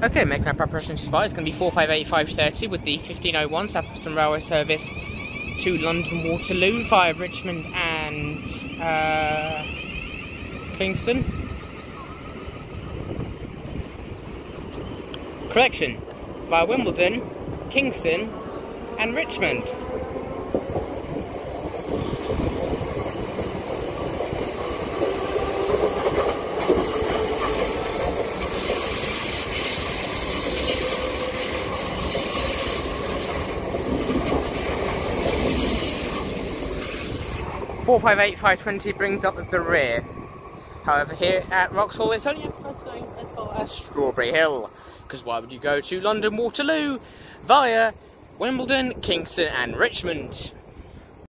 Okay, making our preparations to fly. It's going to be 458-530 with the 1501 South Western Railway service to London Waterloo via Richmond and Kingston. Correction, via Wimbledon, Kingston and Richmond. (458-520) brings up the rear. However, here at Vauxhall, it's only going as far as Strawberry Hill. Because why would you go to London Waterloo via Wimbledon, Kingston and Richmond?